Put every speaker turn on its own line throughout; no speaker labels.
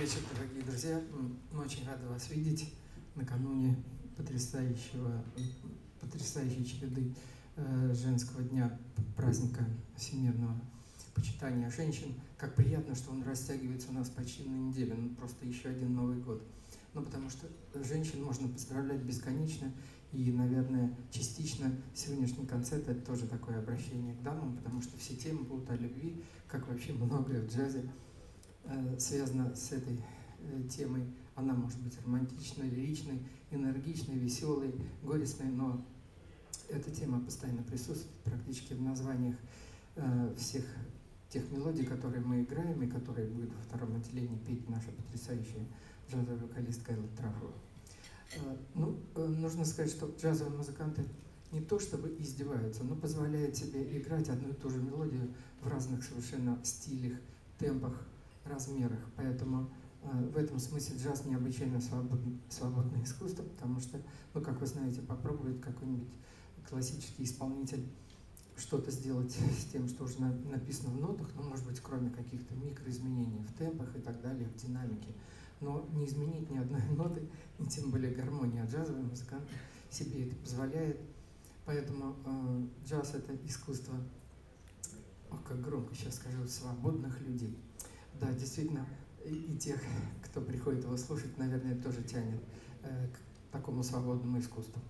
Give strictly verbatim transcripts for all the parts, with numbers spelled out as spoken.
вечер, дорогие друзья. Мы очень рады вас видеть накануне потрясающего, потрясающей череды э, женского дня, праздника всемирного почитания женщин. Как приятно, что он растягивается у нас почти на неделю, ну просто еще один Новый год. Ну потому что женщин можно поздравлять бесконечно, и, наверное, частично сегодняшний концерт — это тоже такое обращение к дамам, потому что все темы будут о любви, как вообще многое в джазе э, связано с этой э, темой. Она может быть романтичной, лиричной, энергичной, веселой, горестной, но эта тема постоянно присутствует практически в названиях э, всех тех мелодий, которые мы играем и которые будет во втором отделении петь наша потрясающая джазовая вокалистка Элла Трафова. Э, ну, э, нужно сказать, что джазовые музыканты не то чтобы издеваются, но позволяют себе играть одну и ту же мелодию в разных совершенно стилях, темпах, размерах. Поэтому э, в этом смысле джаз необычайно свободный, свободное искусство, потому что, ну, как вы знаете, попробует какой-нибудь классический исполнитель что-то сделать с тем, что уже написано в нотах, ну, может быть, кроме каких-то микроизменений в темпах и так далее, в динамике. Но не изменить ни одной ноты, и тем более гармонии, а джазовый музыкант себе это позволяет. Поэтому э, джаз — это искусство, о, как громко сейчас скажу, свободных людей. Да, действительно, и, и тех, кто приходит его слушать, наверное, тоже тянет э, к такому свободному искусству.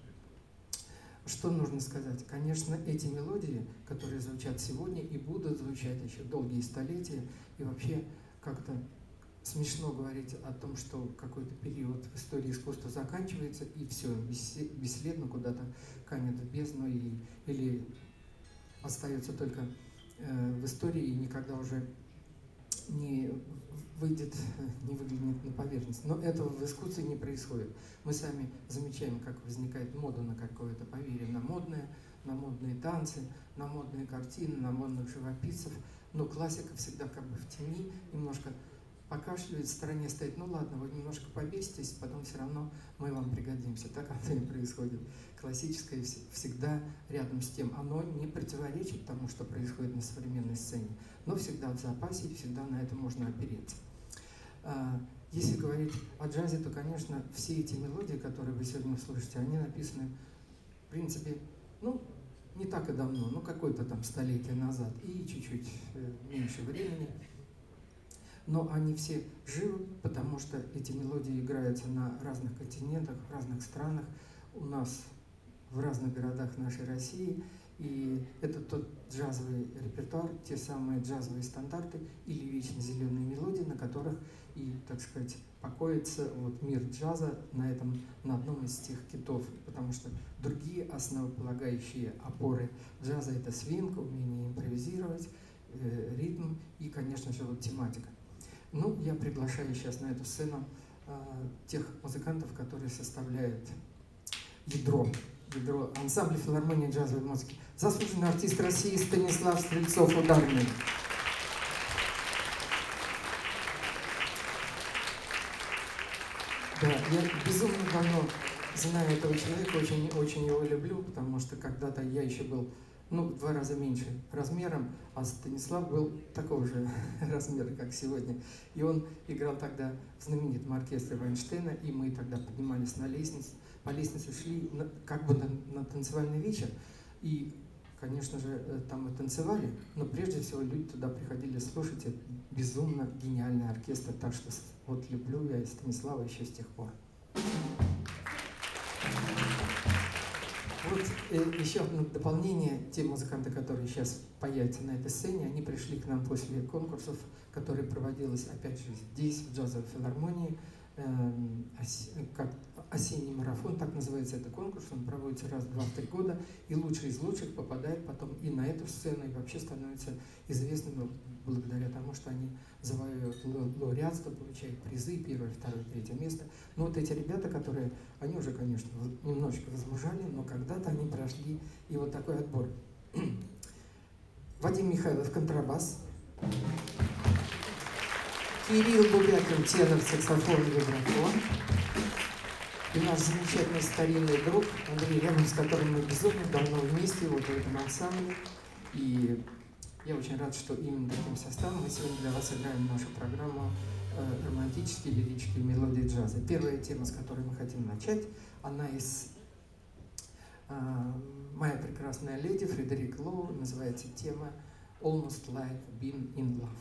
Что нужно сказать? Конечно, эти мелодии, которые звучат сегодня и будут звучать еще долгие столетия, и вообще как-то смешно говорить о том, что какой-то период в истории искусства заканчивается, и все, бесследно куда-то канет в бездну, и, или остается только э, в истории и никогда уже не выйдет, не выглянет на поверхность. Но этого в искусстве не происходит. Мы сами замечаем, как возникает мода на какое-то поверье, на модное, на модные танцы, на модные картины, на модных живописцев. Но классика всегда как бы в тени, немножко покашливает, в стороне стоит. Ну ладно, вы немножко побеситесь, потом все равно мы вам пригодимся. Так оно и происходит. Классическое всегда рядом с тем. Оно не противоречит тому, что происходит на современной сцене, но всегда в запасе, и всегда на это можно опереться. Если говорить о джазе, то, конечно, все эти мелодии, которые вы сегодня услышите, они написаны, в принципе, ну, не так и давно, ну, какое-то там столетие назад и чуть-чуть меньше времени. Но они все живы, потому что эти мелодии играются на разных континентах, в разных странах, у нас в разных городах нашей России. И это тот джазовый репертуар, те самые джазовые стандарты или вечно зеленые мелодии, на которых и, так сказать, покоится вот мир джаза на этом, на одном из тех китов. Потому что другие основополагающие опоры джаза — это свинг, умение импровизировать, э, ритм и, конечно же, вот тематика. Ну, я приглашаю сейчас на эту сцену э, тех музыкантов, которые составляют ядро, ядро ансамбля филармонии джазовой музыки. Заслуженный артист России Станислав Стрельцов, ударный. Да, я безумно давно знаю этого человека, очень, очень его люблю, потому что когда-то я еще был, ну, в два раза меньше размером, а Станислав был такого же размера, как сегодня. И он играл тогда в знаменитом оркестре Вайнштейна, и мы тогда поднимались на лестницу, по лестнице шли на, как бы на, на танцевальный вечер. И, конечно же, там мы танцевали, но прежде всего люди туда приходили слушать. Это безумно гениальный оркестр, так что вот люблю я Станислава еще с тех пор. Вот э, еще одно дополнение. Те музыканты, которые сейчас появятся на этой сцене, они пришли к нам после конкурсов, которые проводились, опять же, здесь, в джазовой филармонии. Э, ос, как осенний марафон, так называется этот конкурс. Он проводится раз в два-три года, и лучшие из лучших попадают потом и на эту сцену, и вообще становятся известными благодаря тому, что они завоевывают лауреатство, получают призы, первое, второе, третье место. Но вот эти ребята, которые, они уже, конечно, немножечко возмужали, но когда-то они прошли и вот такой отбор. Вадим Михайлов, контрабас. Кирилл Дубякин, тенор, саксофон, вибрафон. И наш замечательный старинный друг Андрей Рябов, с которым мы безумно давно вместе вот в этом ансамбле. И я очень рад, что именно таким составом мы сегодня для вас играем нашу программу э, романтические лирические мелодии джаза. Первая тема, с которой мы хотим начать, она из э, «Моя прекрасная леди» Фредерик Лоу, называется тема «Almost like being in love».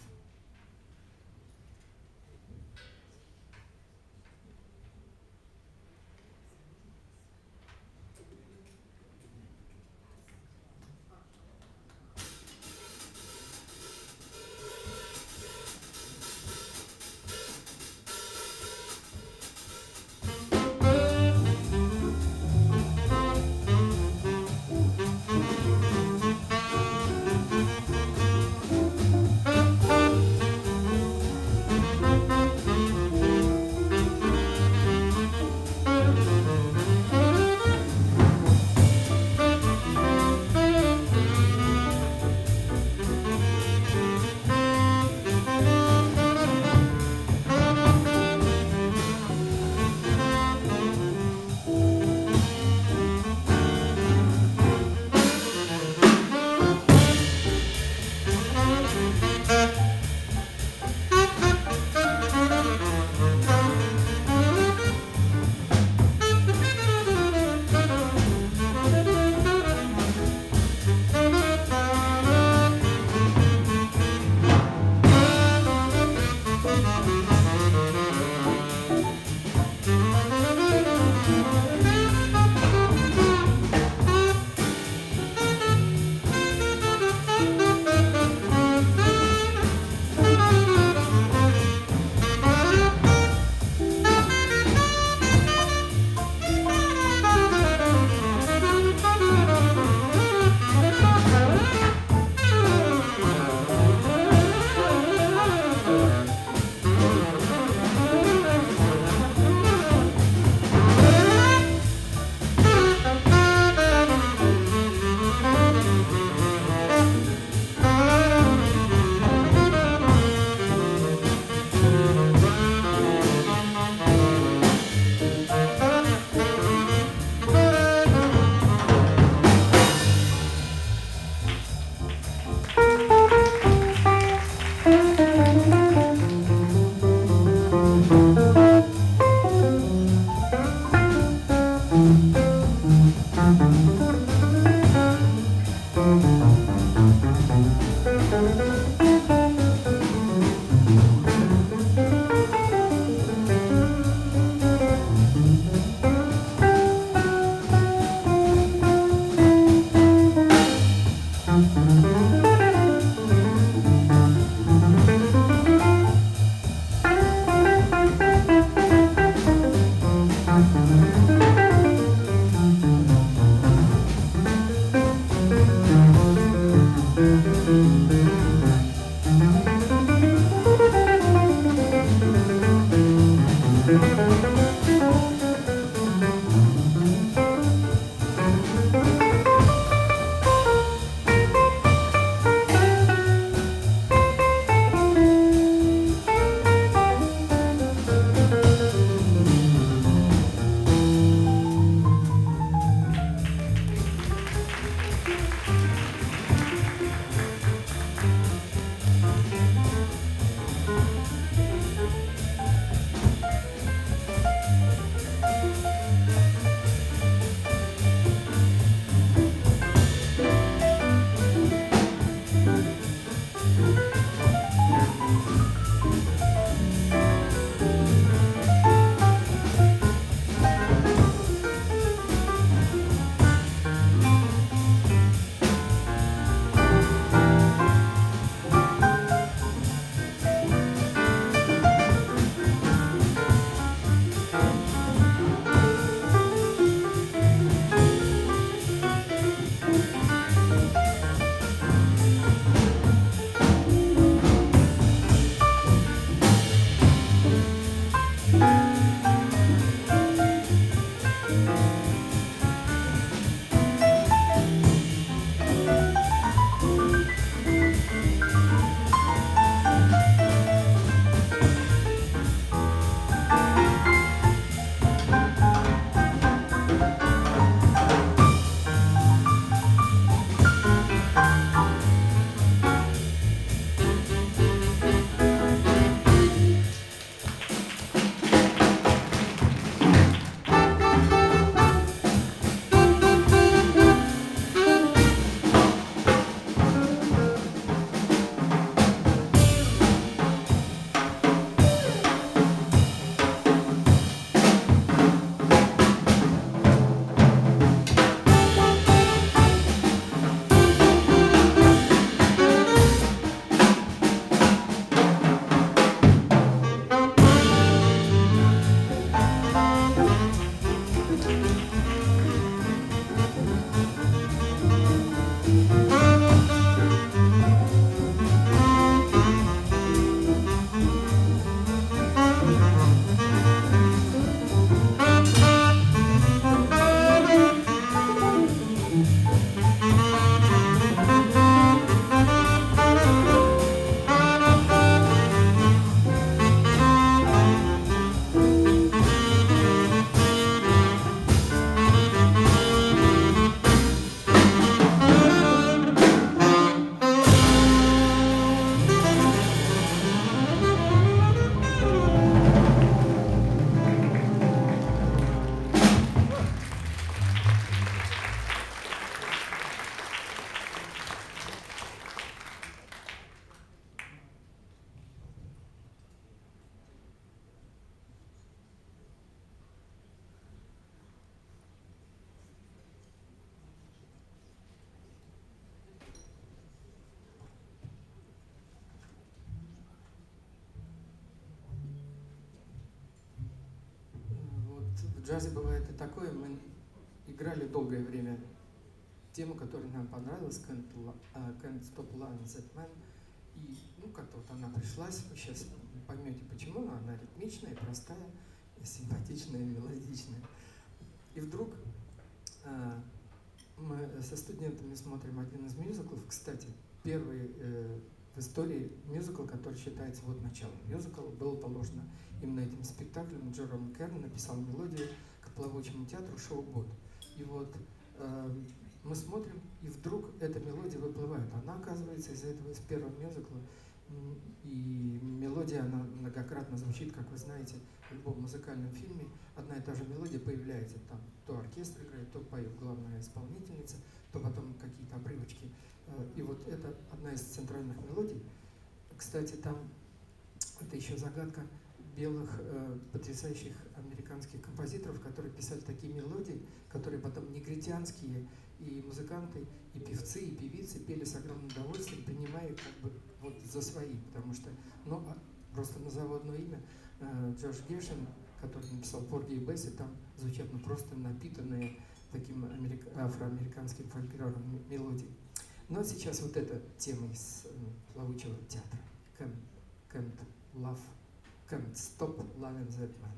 джазе бывает и такое. Мы играли долгое время тему, которая нам понравилась, Can't, Can't Stop Loving That Man. И, ну, как-то вот она пришлась, вы сейчас поймете почему, но она ритмичная, простая, симпатичная, мелодичная. И вдруг э, мы со студентами смотрим один из мюзиклов, кстати, первый э, в истории мюзикл, который считается вот началом. Мюзикл было положено именно этим спектаклем. Джером Керн написал мелодию к плавучему театру «Шоу Бот». И вот э, мы смотрим, и вдруг эта мелодия выплывает. Она, оказывается, из этого, из первого мюзикла. И мелодия, она многократно звучит, как вы знаете, в любом музыкальном фильме. Одна и та же мелодия появляется. Там то оркестр играет, то поет главная исполнительница, то потом какие-то обрывочки. И вот это одна из центральных мелодий. Кстати, там, это еще загадка белых, э, потрясающих американских композиторов, которые писали такие мелодии, которые потом негритянские и музыканты, и певцы, и певицы пели с огромным удовольствием, принимая как бы вот за свои, потому что, ну, просто назову одно имя, э, Джордж Гершвин, который написал «Порги и Бесси», там звучат ну, просто напитанные таким америк... афроамериканским фольклором мелодии. Но сейчас вот эта тема из э, плавучего театра. Can't, can't love, can't stop loving that man.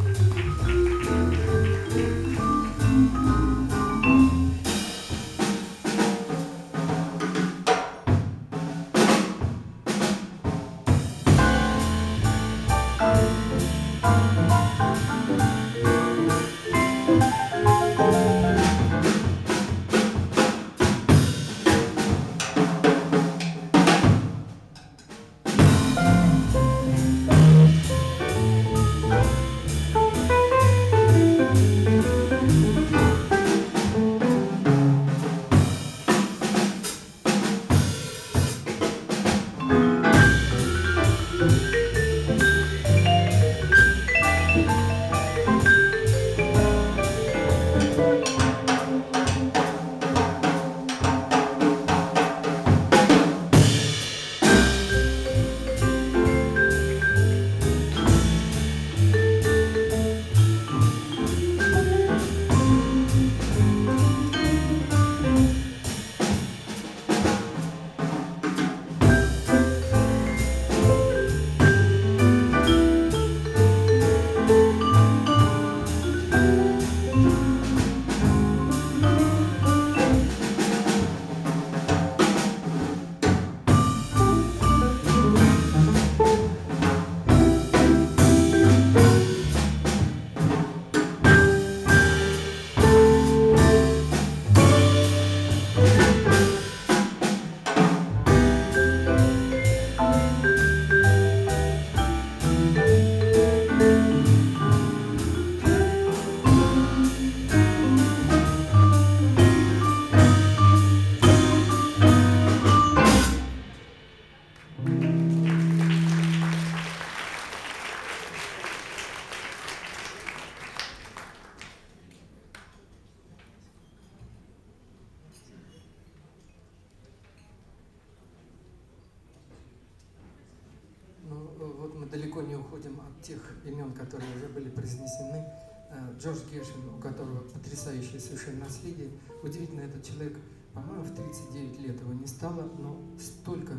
далеко не уходим от тех имен, которые уже были произнесены. Джордж Гершвин, у которого потрясающее совершенно наследие. Удивительно, этот человек, по-моему, в тридцать девять лет его не стало, но столько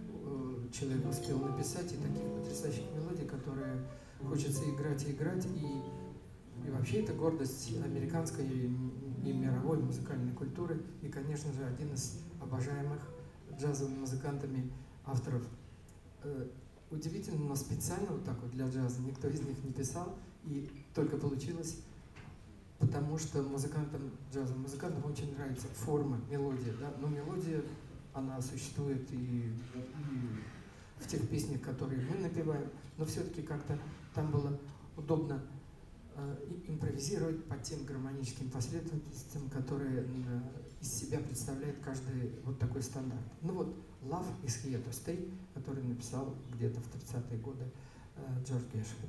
человек успел написать, и таких потрясающих мелодий, которые хочется играть и играть. И, и вообще это гордость американской и, и мировой музыкальной культуры. И, конечно же, один из обожаемых джазовыми музыкантами авторов. Удивительно, но специально вот так вот для джаза никто из них не писал, и только получилось, потому что музыкантам, джазовым музыкантам очень нравится форма, мелодия, да, но мелодия, она существует и, и в тех песнях, которые мы напеваем, но все-таки как-то там было удобно э, импровизировать по тем гармоническим последовательностям, которые э, из себя представляет каждый вот такой стандарт. Ну вот, Love is Here to Stay, который написал где-то в тридцатые годы э, Джордж Гершвин.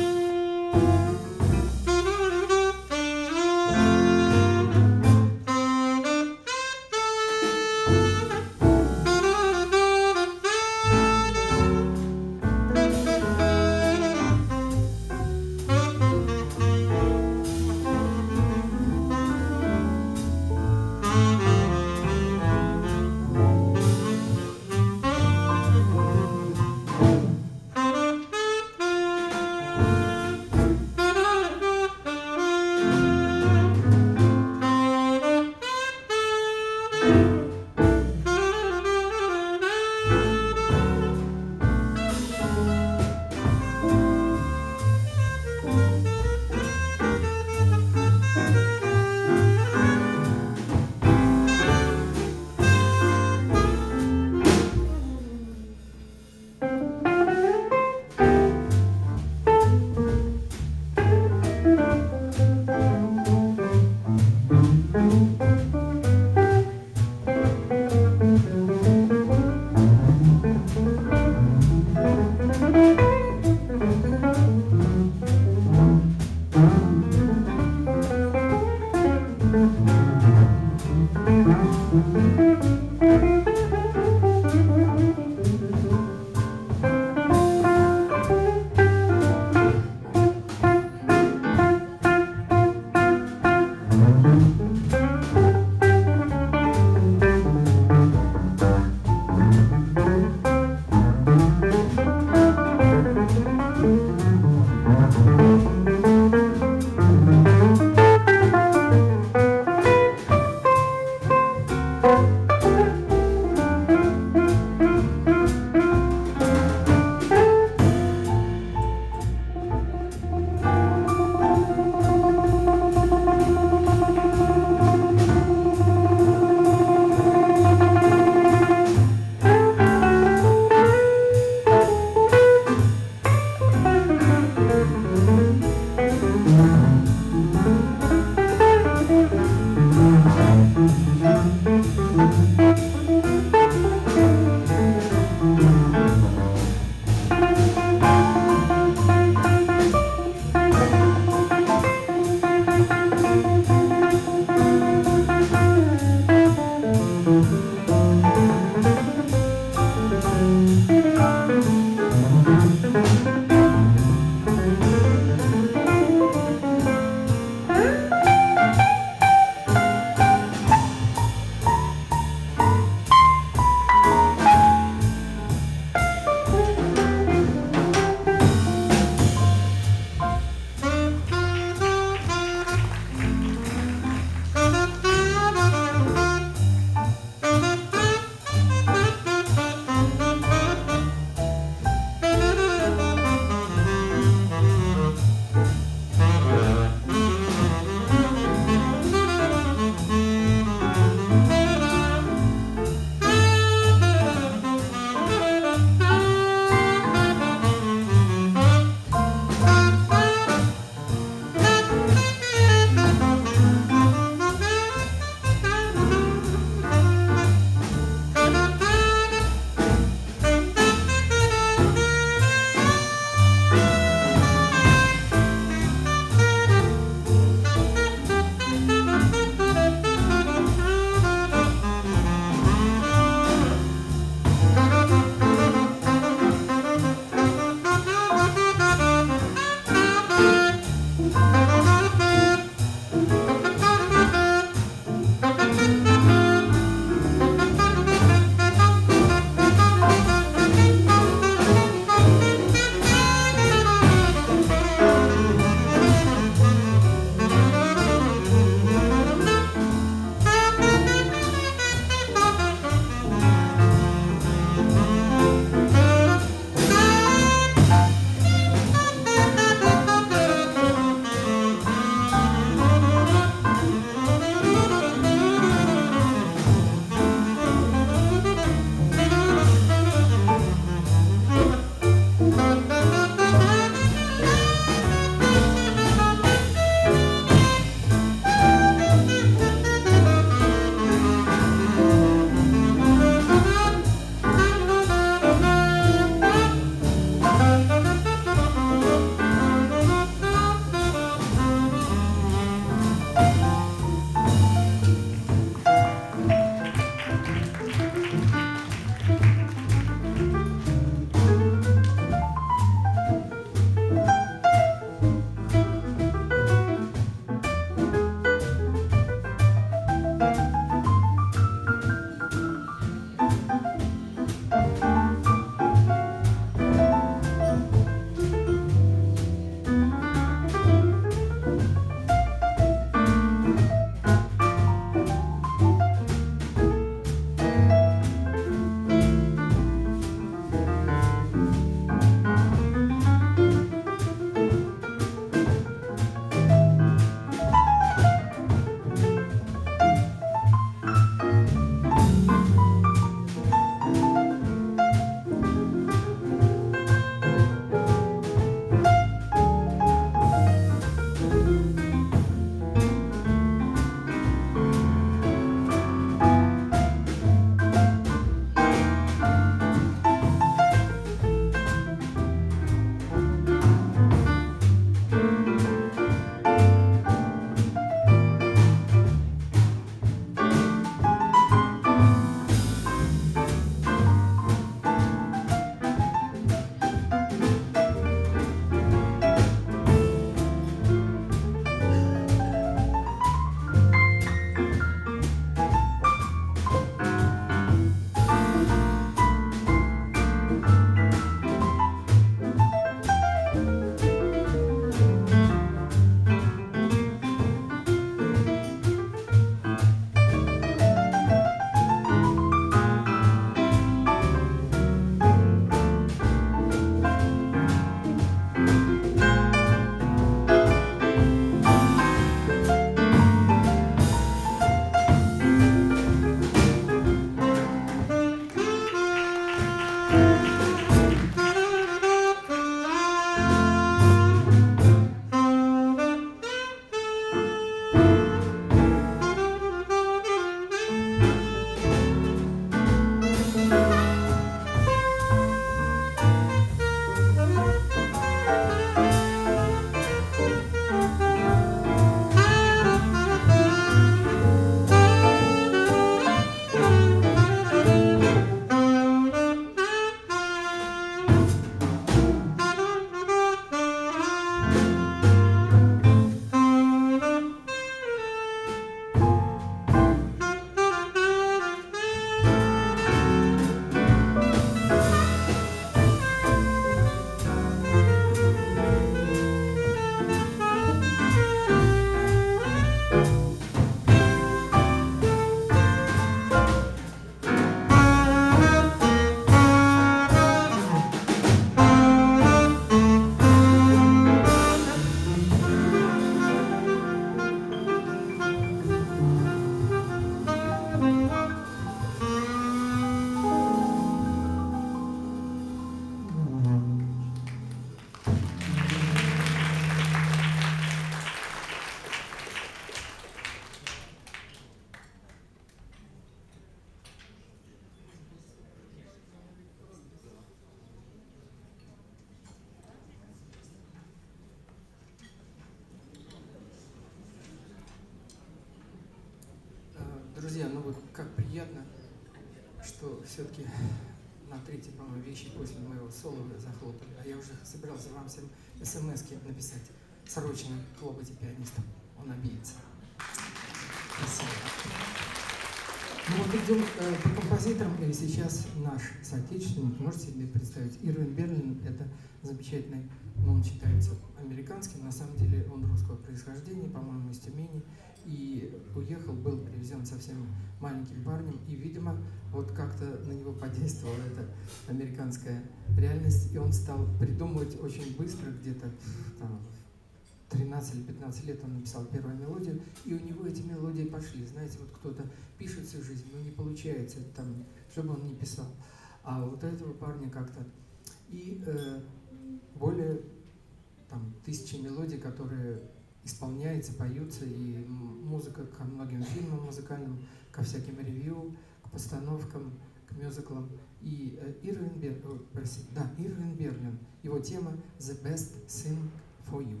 друзья, ну вот как приятно, что все-таки на третьей, по-моему, вещи после моего соло вы захлопали. А я уже собирался вам всем смс-ки написать. Срочно хлопайте пианистом, он обидится. Спасибо. Ну вот идем э, по композиторам, и сейчас наш соотечественник, можете себе представить, Ирвин Берлин, это замечательный, ну, он считается американским, на самом деле он русского происхождения, по-моему, из Тюмени, и уехал, был привезен совсем маленьким парнем, и, видимо, вот как-то на него подействовала эта американская реальность, и он стал придумывать очень быстро, где-то там, тринадцать или пятнадцать лет он написал первую мелодию, и у него эти мелодии пошли. Знаете, вот кто-то пишет всю жизнь, но не получается, там, чтобы он не писал. А вот этого парня как-то... И э, более там, тысячи мелодий, которые исполняются, поются, и музыка ко многим фильмам музыкальным, ко всяким ревью, к постановкам, к мюзиклам. И э, Ирвин, Бер... О, простите, да, Ирвин Берлин, его тема «The Best Thing for You».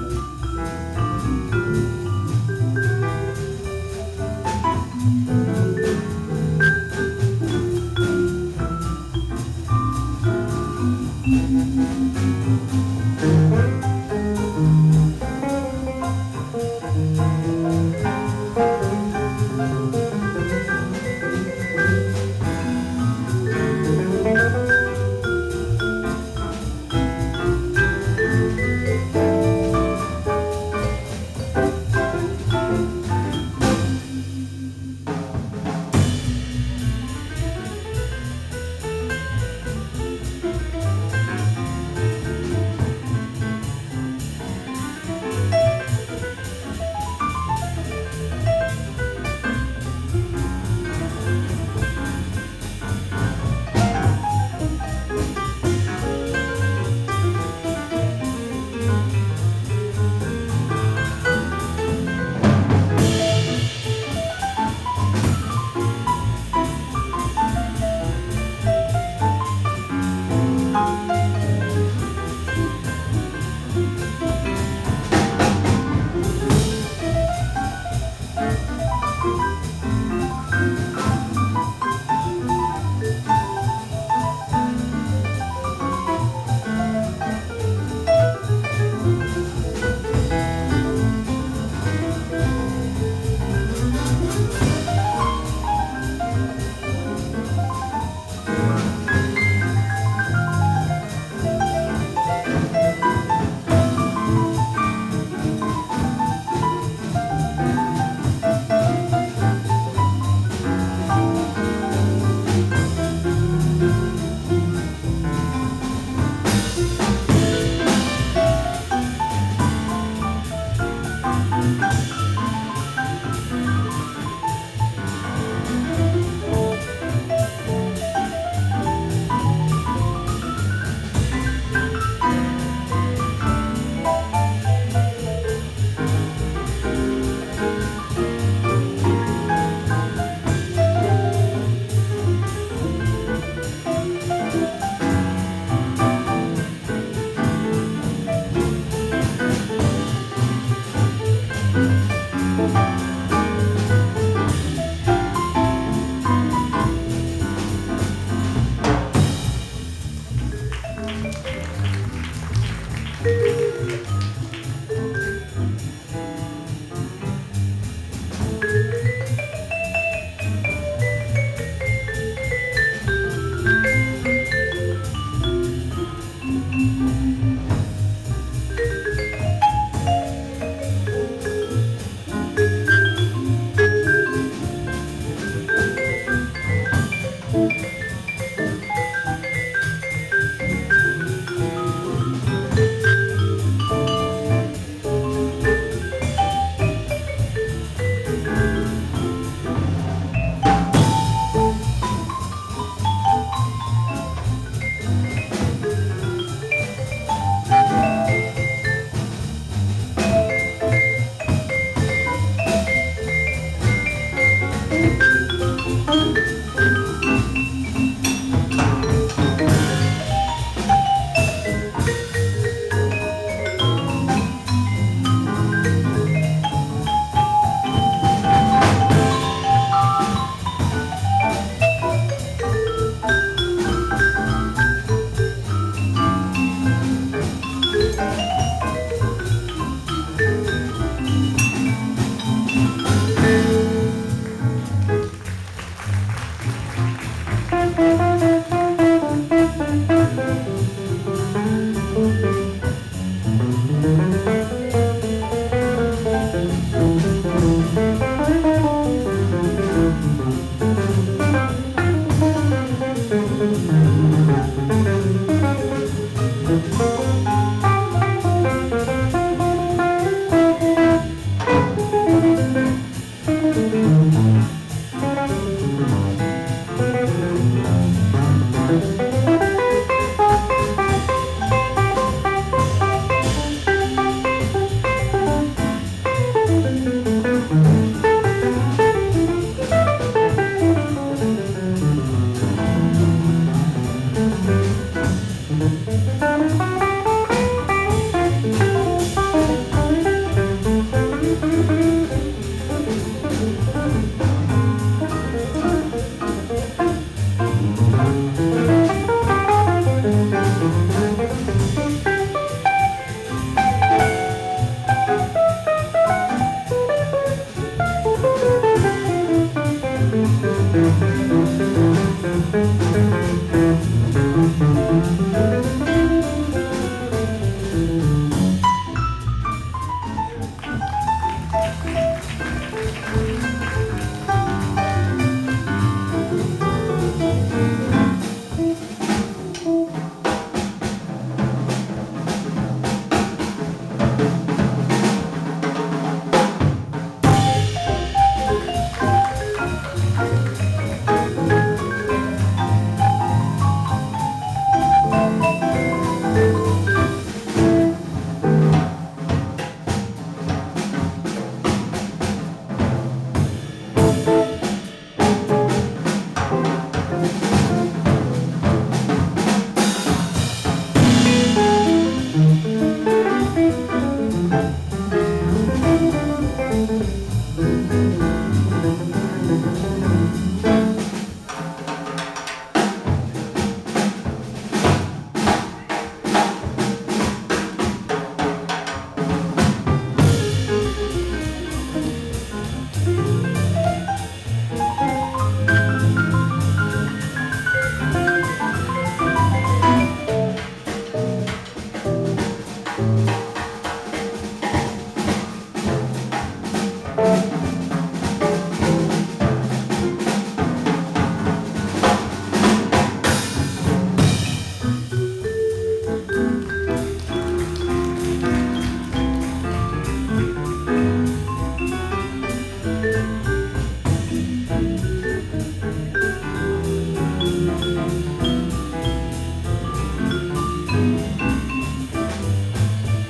Thank you.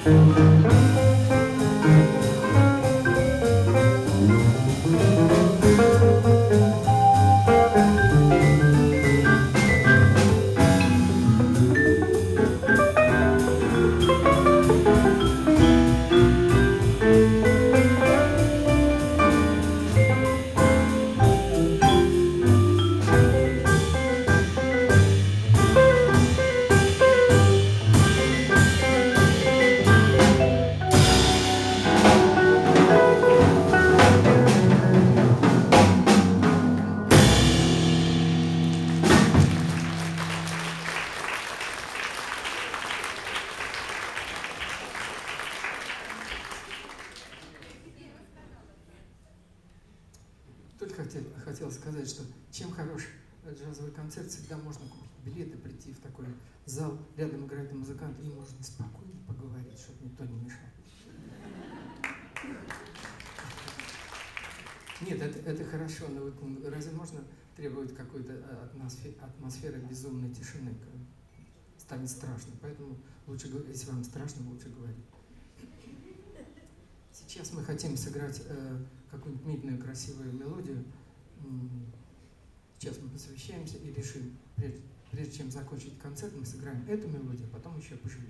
Только хотел, хотел сказать, что чем хорош джазовый концерт, всегда можно купить билеты, прийти в такой зал, рядом играет музыкант, и можно спокойно поговорить, чтобы никто не мешал. Нет, это, это хорошо, но вот разве можно требовать какой-то атмосферы, атмосферы безумной тишины? Станет страшно, поэтому лучше, если вам страшно, лучше говорить. Сейчас мы хотим сыграть э, какую-нибудь мирную, красивую мелодию. Сейчас мы посвящаемся и решим, прежде, прежде чем закончить концерт, мы сыграем эту мелодию, а потом еще поживем.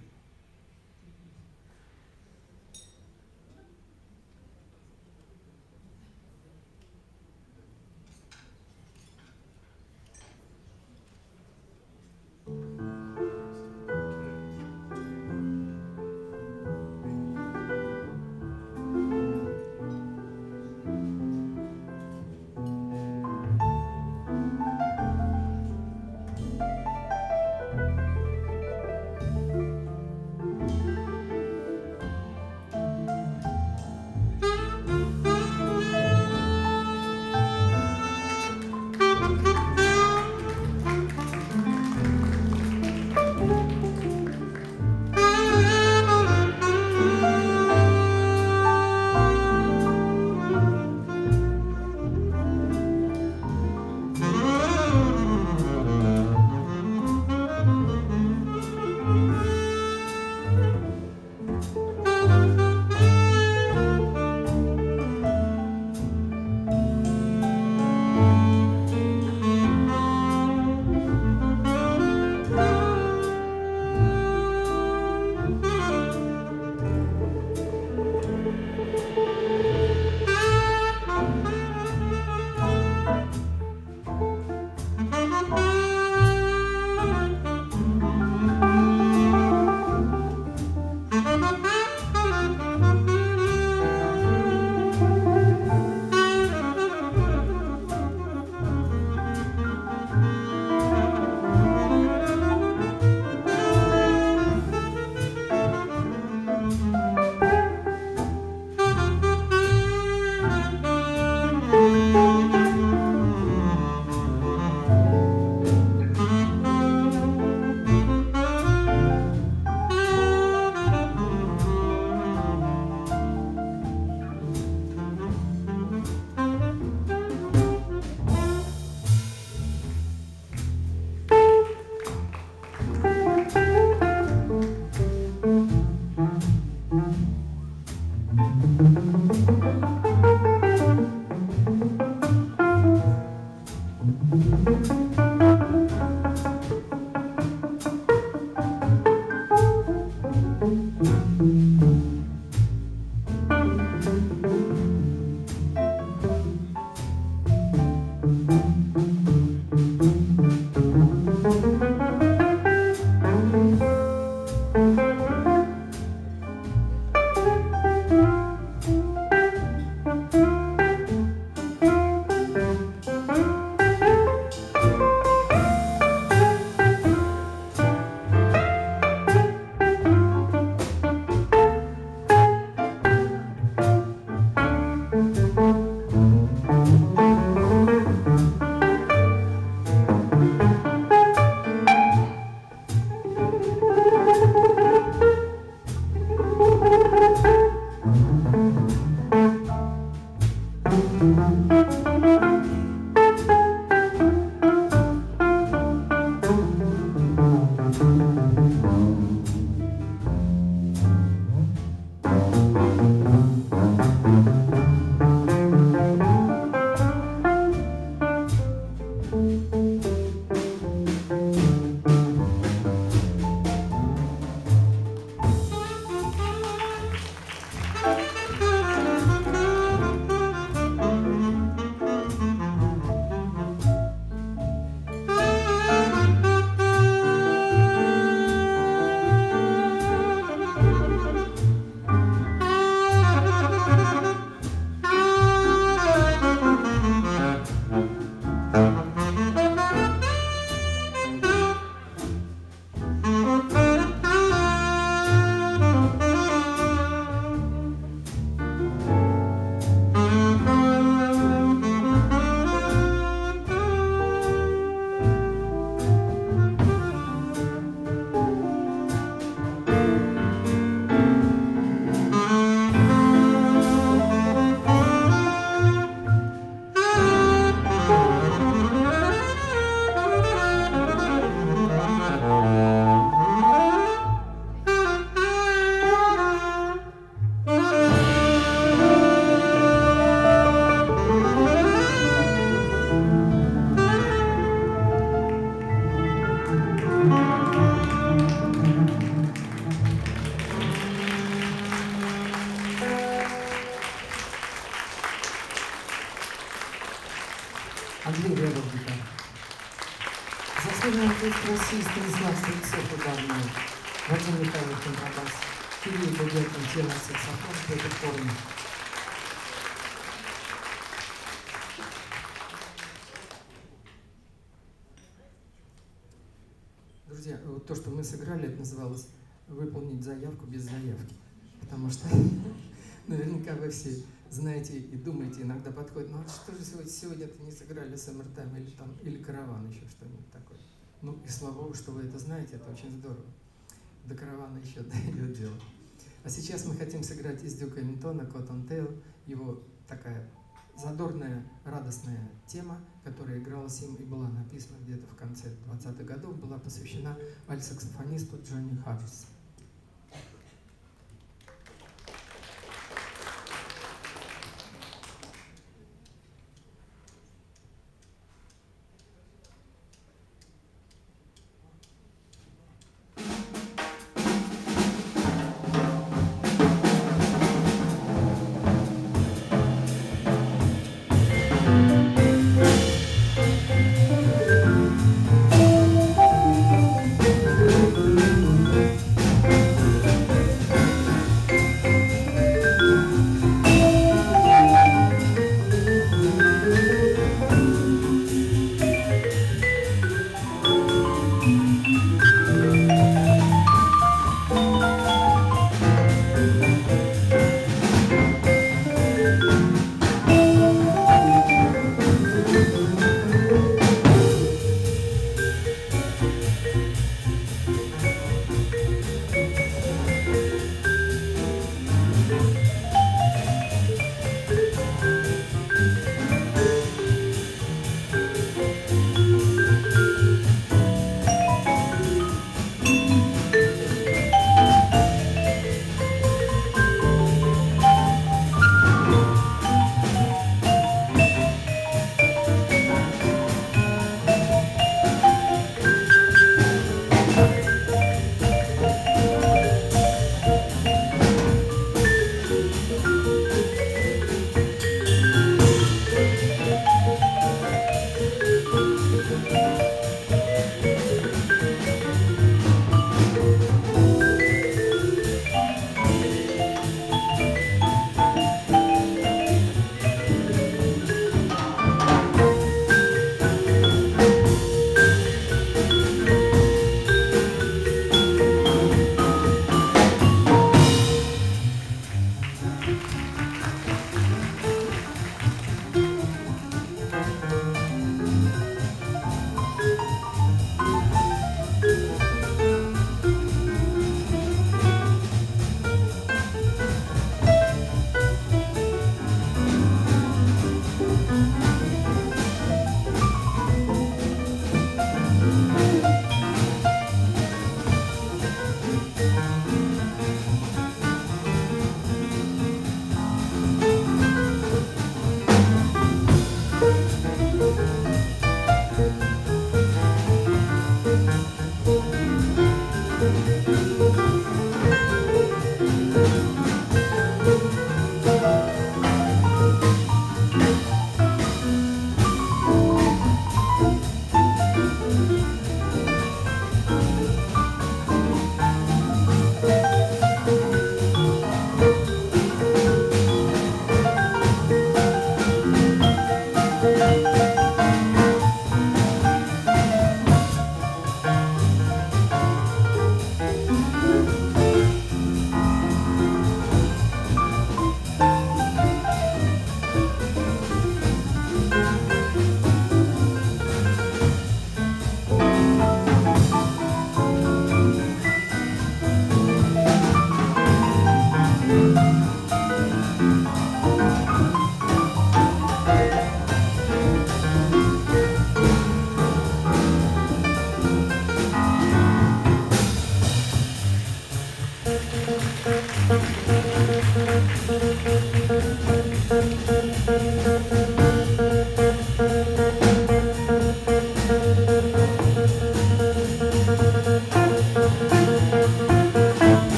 России Станислав Стрельцов ударный, Вадим Михайлов контрабас, Кирилл Буберкин тенор, саксофон, Петр Корни. Друзья, вот то, что мы сыграли, это называлось «Выполнить заявку без заявки». Потому что наверняка вы все знаете и думаете, иногда подходит, ну а что же сегодня, сегодня-то не сыграли Summertime или, там, или Караван, еще что-нибудь такое. Ну и слава Богу, что вы это знаете, это очень здорово. До Каравана еще дойдет дело. А сейчас мы хотим сыграть из Дюка Эллингтона «Cotton Tail», его такая задорная, радостная тема, которая игралась им и была написана где-то в конце двадцатых годов, была посвящена альт-саксофонисту Джонни Хаджис.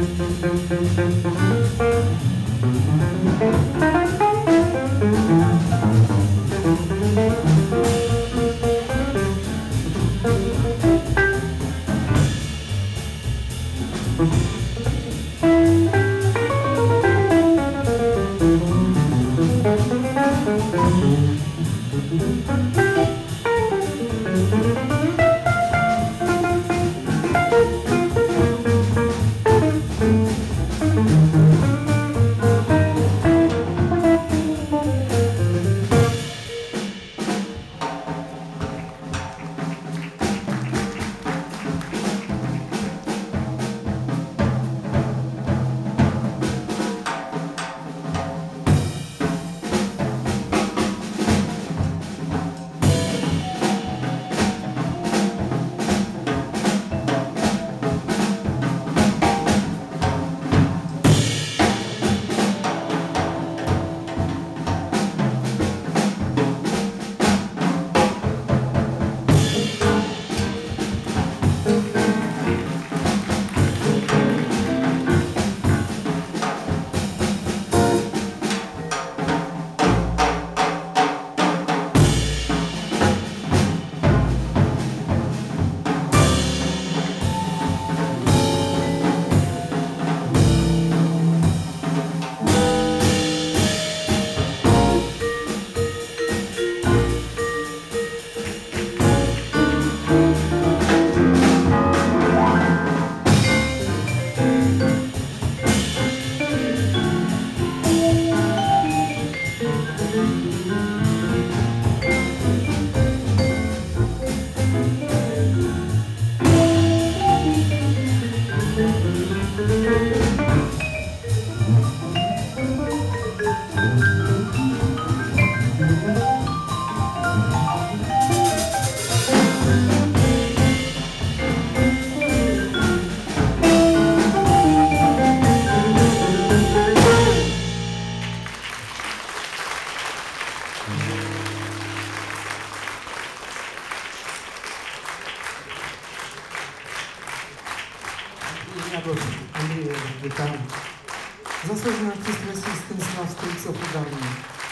Андрей Гитан, заслуженный артист России Станислав Стрельцов, ударный,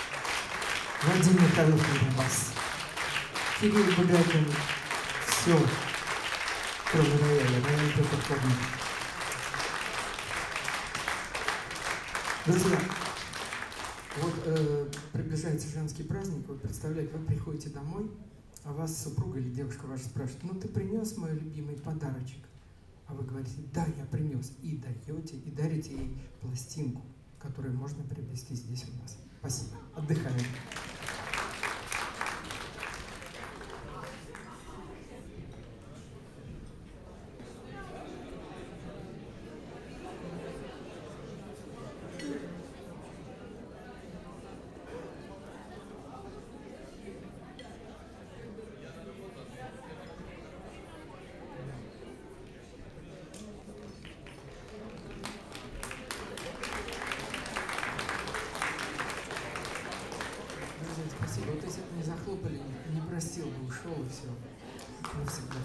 Вадим Михайлов, бас, Кирилл Бугатин, все, кроме рояля, рояль только формы. Друзья, вот э, приближается женский праздник, вот представляете, вы приходите домой, а вас супруга или девушка ваша спрашивает: ну ты принес мой любимый подарочек? А вы говорите: да, я принес. И даете, и дарите ей пластинку, которую можно приобрести здесь у нас. Спасибо. Отдыхаем. Спасибо. Вот если бы не захлопали, не простил бы, ушел и все. Навсегда.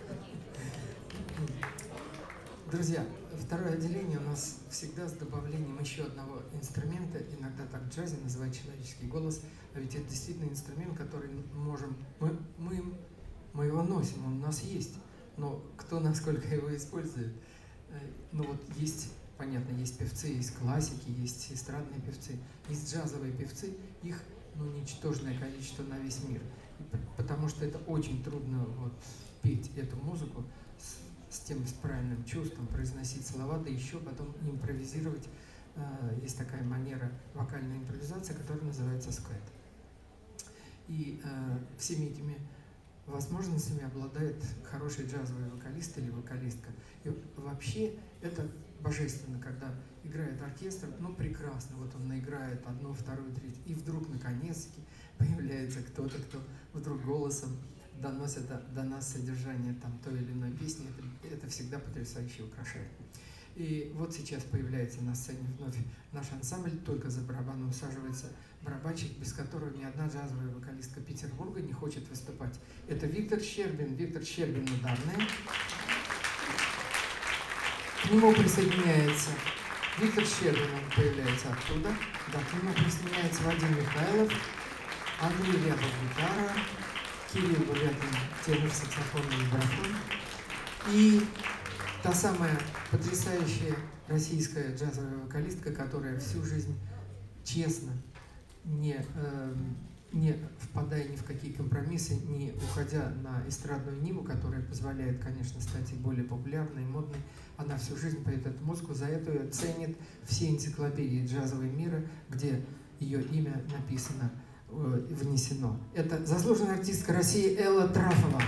Друзья, второе отделение у нас всегда с добавлением еще одного инструмента, иногда так в джазе называют человеческий голос, а ведь это действительно инструмент, который можем, мы, мы, мы его носим, он у нас есть, но кто насколько его использует, ну вот есть, понятно, есть певцы, есть классики, есть эстрадные певцы, есть джазовые певцы, их ну, ничтожное количество на весь мир, потому что это очень трудно вот, петь эту музыку с, с тем с правильным чувством, произносить слова, да еще потом импровизировать. Есть такая манера вокальной импровизации, которая называется сквет. И э, всеми этими возможностями обладает хороший джазовый вокалист или вокалистка. И вообще это божественно, когда играет оркестр, ну прекрасно, вот он наиграет одну, вторую, третью, и вдруг наконец-таки появляется кто-то, кто вдруг голосом доносит до, до нас содержание там, той или иной песни, это, это всегда потрясающе украшает. И вот сейчас появляется на сцене вновь наш ансамбль, только за барабаном усаживается барабанщик, без которого ни одна джазовая вокалистка Петербурга не хочет выступать. Это Виктор Щербин, Виктор Щербин ударный. К нему присоединяется Виктор Щербин, он появляется оттуда. Да, к нему присоединяется Вадим Михайлов, Андрей Рябов гитара, Кирилл Бурятин тенор, саксофон и вибрафон. И та самая потрясающая российская джазовая вокалистка, которая всю жизнь честно, не, э, не впадая ни в какие компромиссы, не уходя на эстрадную ниву, которая позволяет, конечно, стать и более популярной, и модной, она всю жизнь поет эту музыку, за это ее ценит все энциклопедии джазового мира, где ее имя написано, э, внесено. Это заслуженная артистка России Элла Трафова.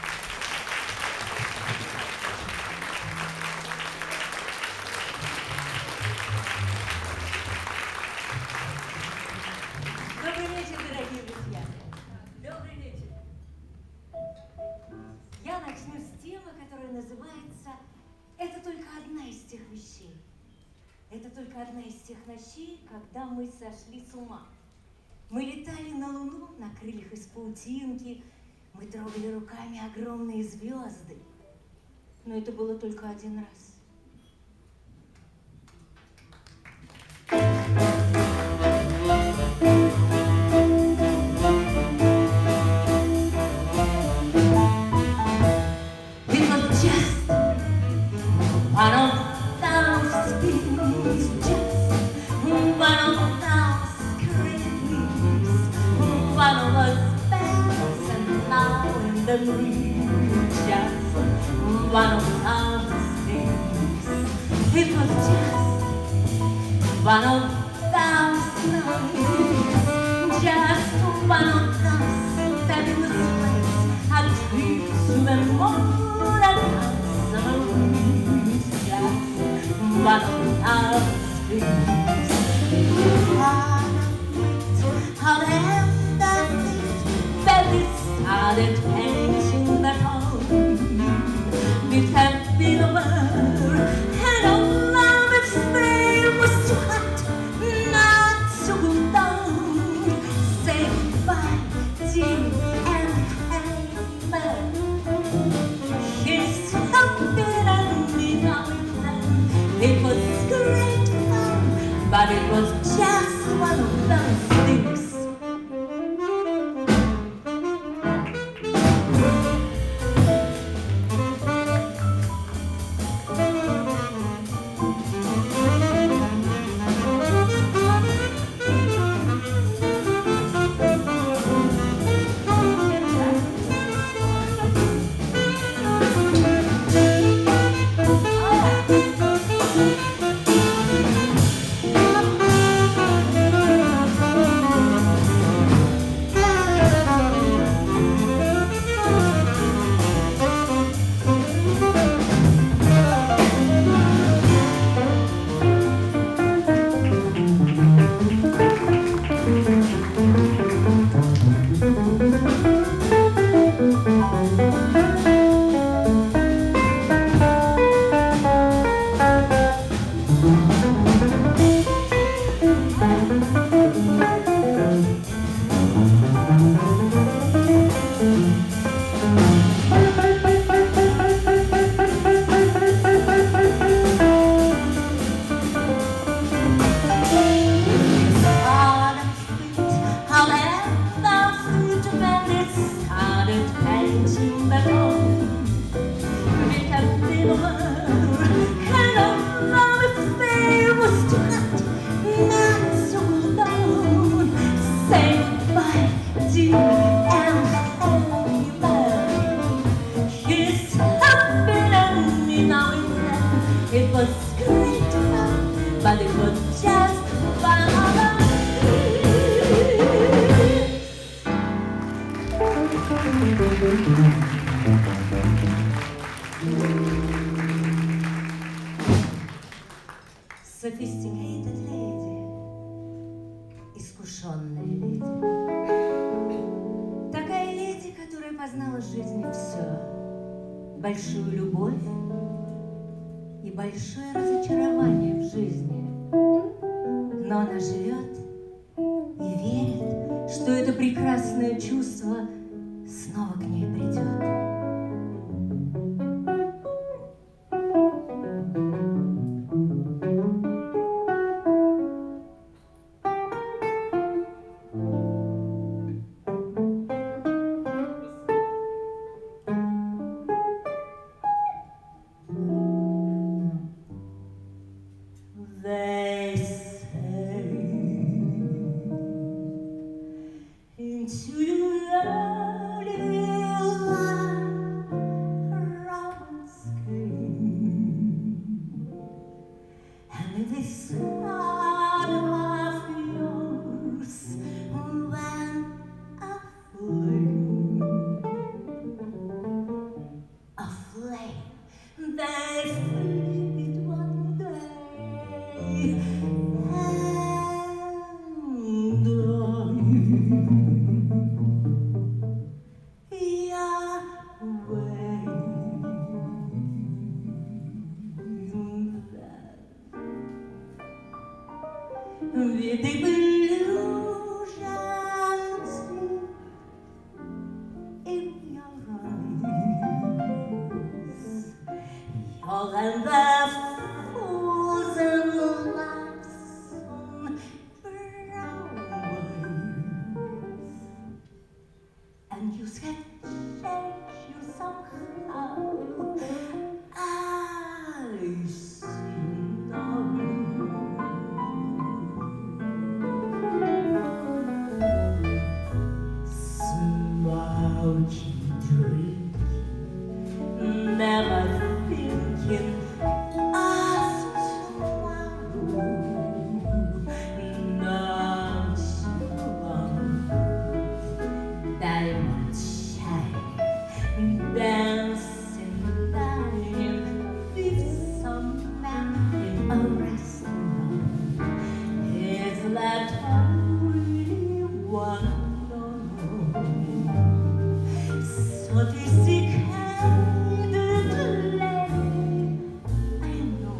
Называется «Это только одна из тех вещей». Это только одна из тех ночей, когда мы сошли с ума. Мы летали на Луну на крыльях из паутинки, мы трогали руками огромные звезды. Но это было только один раз.
One of those things, just one of those crazies, one of us fast and now and then real, just one of those things. It was just one of those nights, just one of those fabulous nights, a trip to the moon and summer. One of our things. How the hell that it baby started painting the home. It had been a while, and all of its flame was too hot not to go down. Say goodbye, dear, and hey, he's something I need now. It was great fun, but it was just one of those things.
Sophisticated lady, искушенная леди. Такая леди, которая познала в жизни все. Большую любовь и большое разочарование в жизни. Но она живет и верит, что это прекрасное чувство снова к ней придет.
they say, into your early life Romans came, and in this heart of yours went a flame, a flame. They flit one day and with the illusions in your eyes, you're in the fools and laughs on brown eyes, and you said change you somehow. I see now. Smoky drink, never thinking of tomorrow. Nonchalant, diamond shine, dancing, dining with some man in a restaurant. Is that only one? Sophisticated lady, I know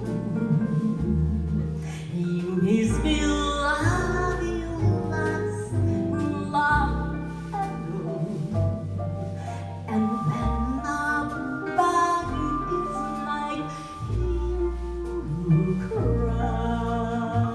you miss me, love you last long ago, and when nobody is like you cry.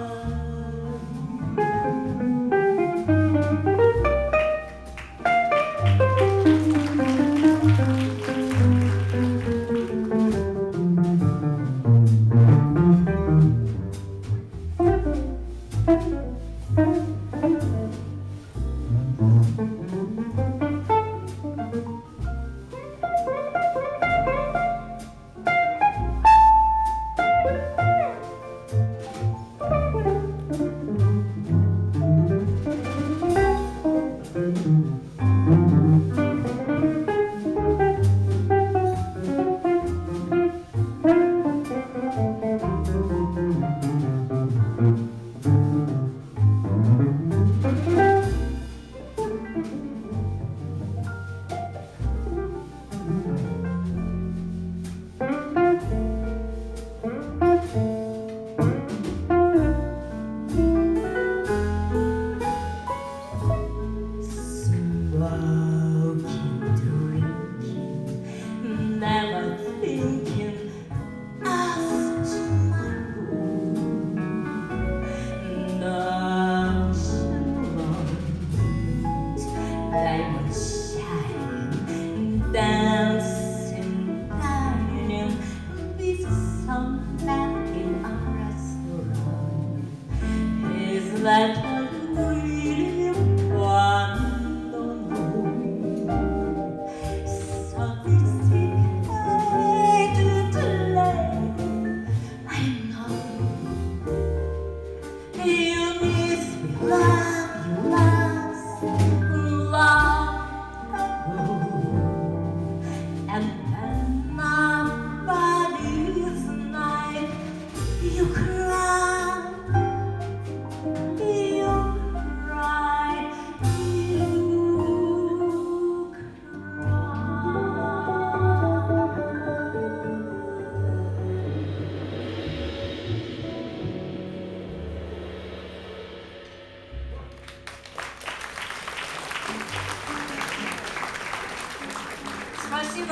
Спасибо.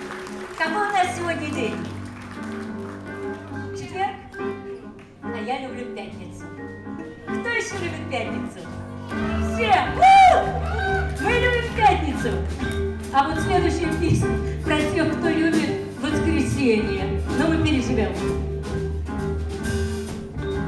Какой у нас сегодня день? Четверг? А я люблю пятницу. Кто еще любит пятницу? Все! У! Мы любим пятницу! А вот следующая песня про тех, кто любит воскресенье. Но мы переживем.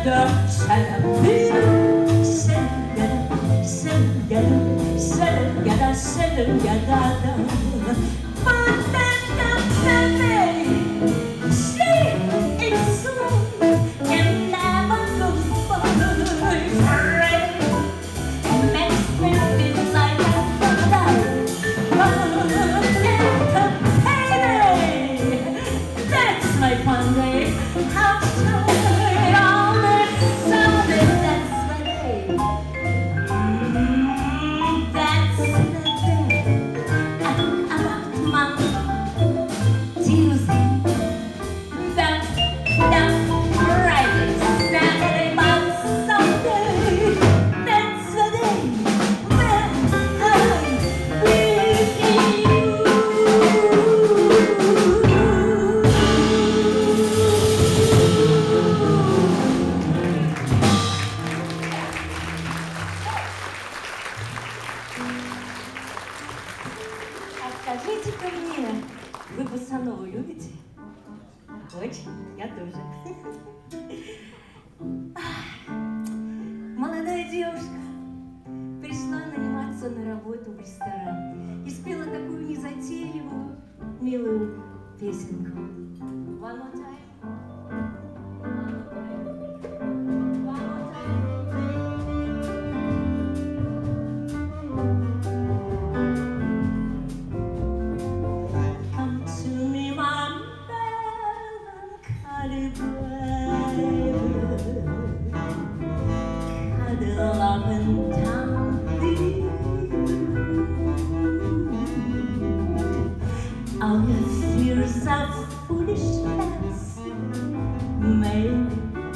Скажите-ка мне, вы босанову любите? Очень, я тоже. Молодая девушка пришла наниматься на работу в ресторан и спела такую незатейливую, милую песенку. One more time.
All your fears of foolishness, maybe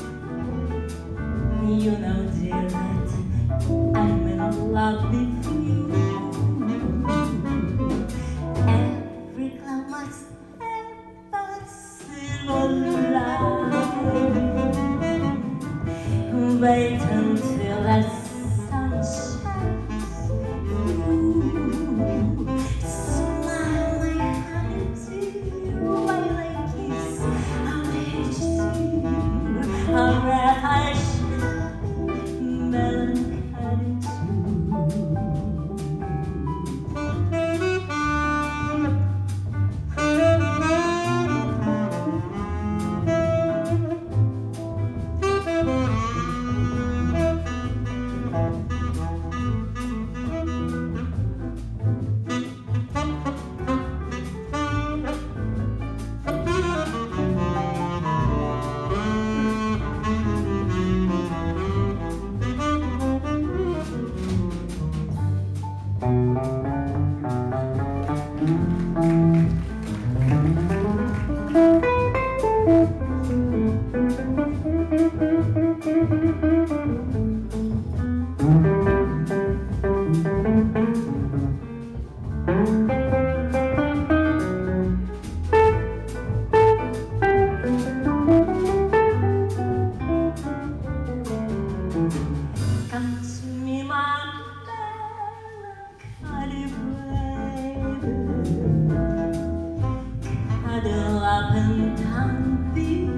you know, dear, that I'm in love with you. Every cloud must have a silver line. Wait until the sun shines through. Smile, my honey, dear, while I kiss a majesty, a breath I shall, melancholy too. Cuddle up and down the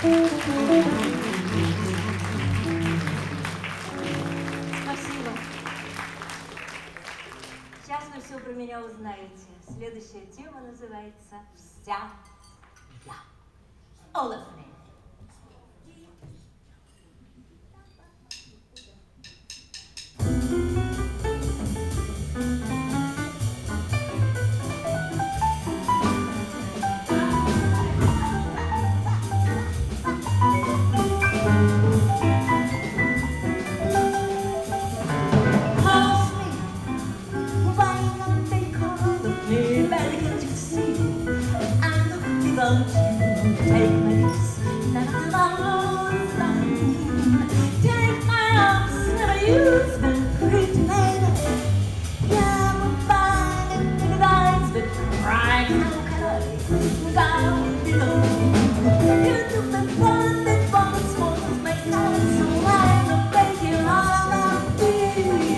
Спасибо. Сейчас вы все про меня узнаете. Следующая тема называется «Вся я». All of me.
Take my lips, none of my words mine. Take my arms, never use them, pretty lady. Yeah, I'm fine and the eyes, but right now can I go below? You took the one that once was my color, so I'm not breaking all of me.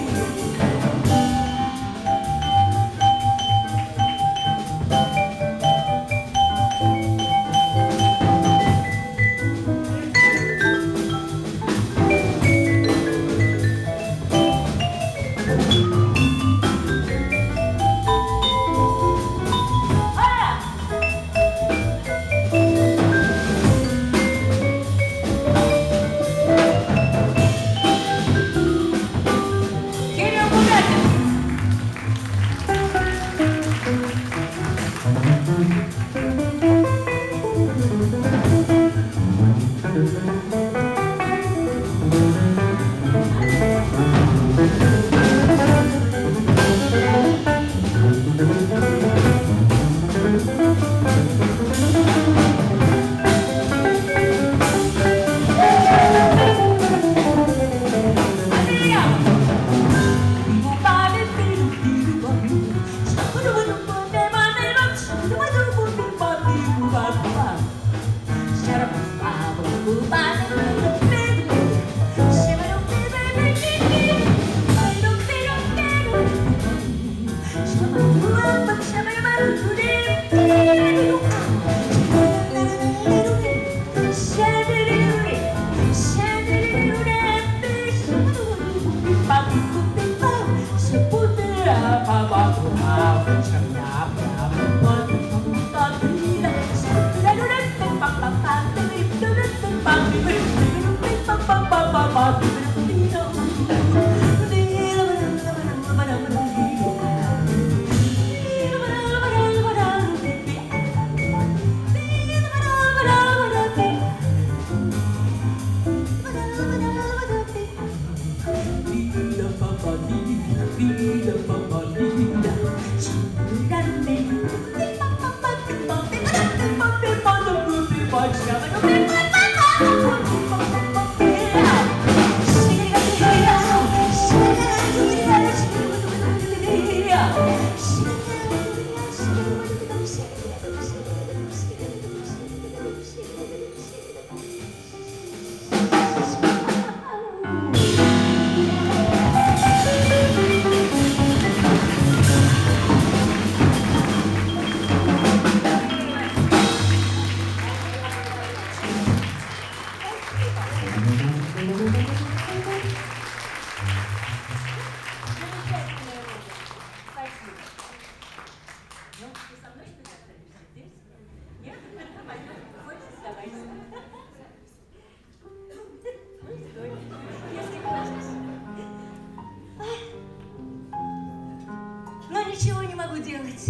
Ничего не могу делать.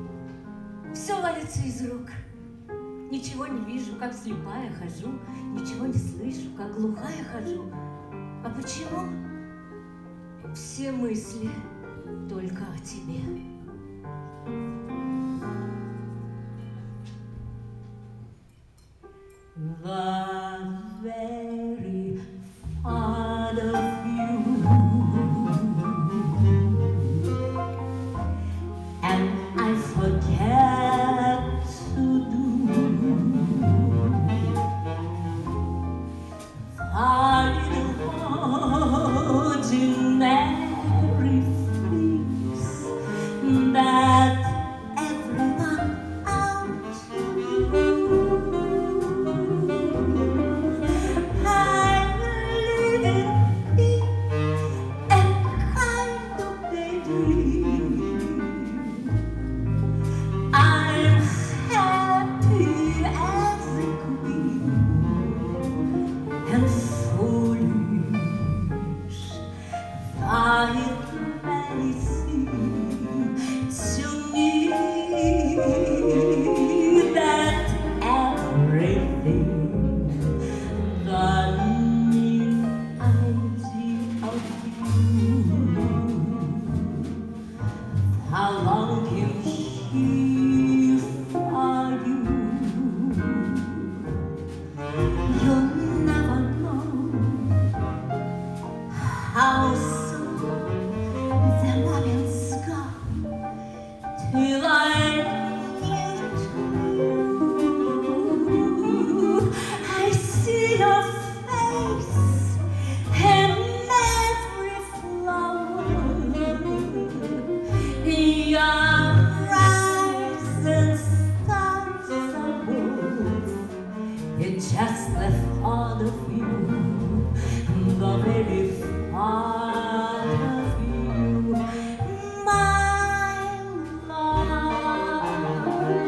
Все валится из рук. Ничего не вижу, как слепая хожу. Ничего не слышу, как глухая хожу. А почему? Все мысли только о тебе.
The very thought of you, and I forget to do the ordinary things that everyone out to do. It's just the thought of you, the very thought of you, my love.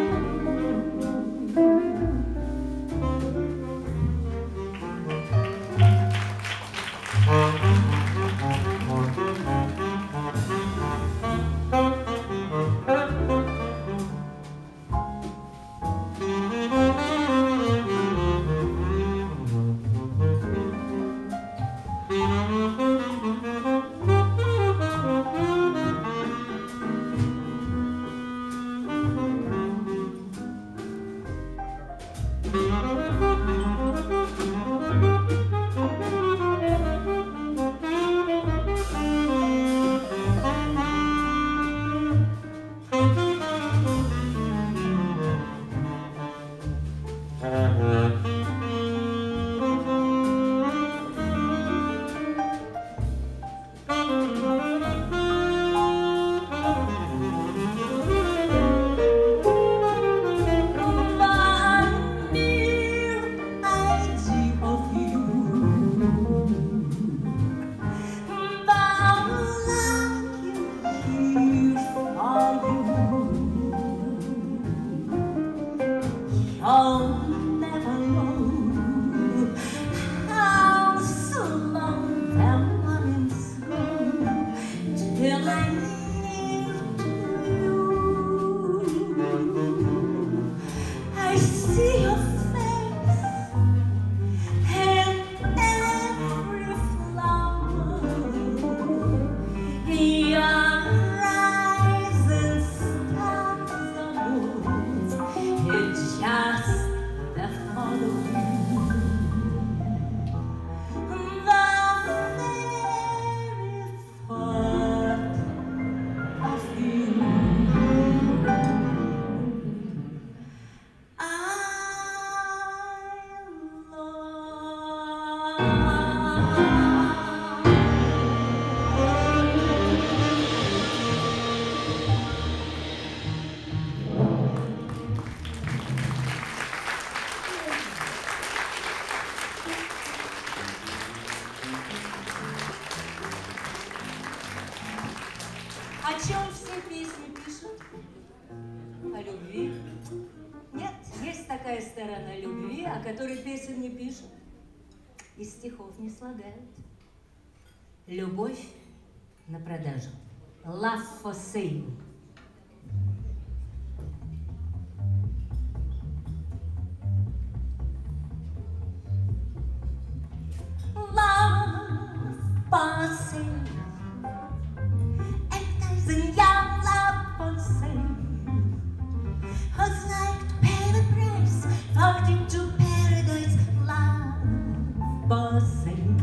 О чем все песни пишут? О любви? Нет, есть такая сторона любви, о которой песен не пишут и стихов не слагают. Любовь на продажу. Love for sale. Love for sale. Advertising young love for sale. Who's like to pay the price for it into paradise? Love for sale.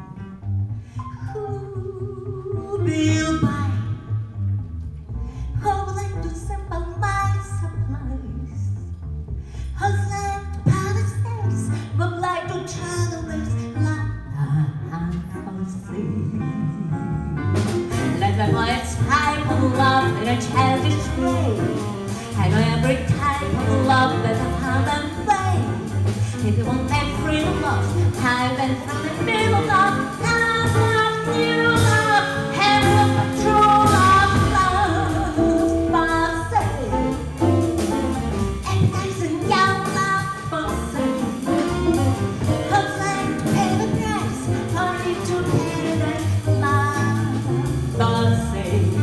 Who will buy? Who would like to sample my supplies? Who's like to palace would like to travel with love for sale. Let the boys type of love in a childish way. I know every type of love that I found and play. If you want every love, type and from the middle of love, love, love, new love, and love, true love, love, for sale. Advertising young love for sale. Who's like to pay the price for it to paradise? Love for sale.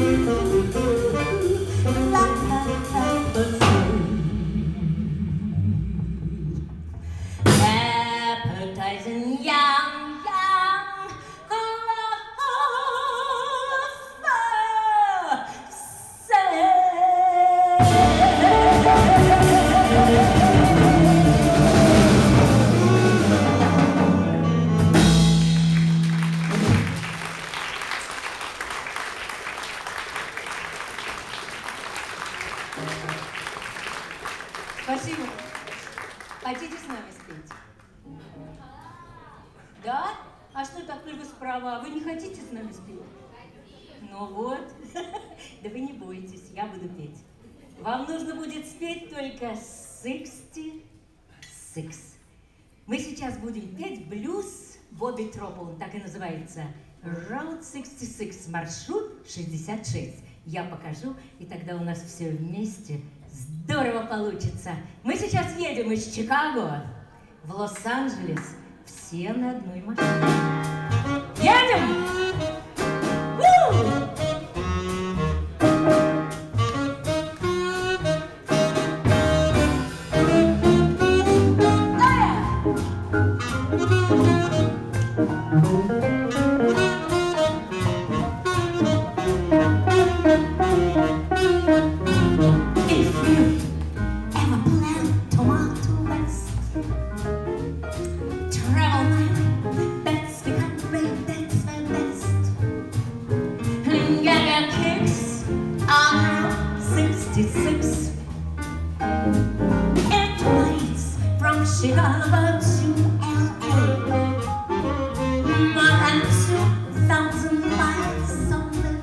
Appetizing young, young
Спасибо. Хотите с нами спеть? Да? А что так вы справа? Вы не хотите с нами спеть? Ну вот. Да вы не бойтесь, я буду петь. Вам нужно будет спеть только шестьдесят шесть. Мы сейчас будем петь блюз Бобби Тропл, он так и называется. Route шестьдесят шесть, маршрут шестьдесят шесть. Я покажу, и тогда у нас все вместе здорово получится. Мы сейчас едем из Чикаго в Лос-Анджелес. Все на одной машине. Едем! У! Chicago to L A, more than two thousand miles on the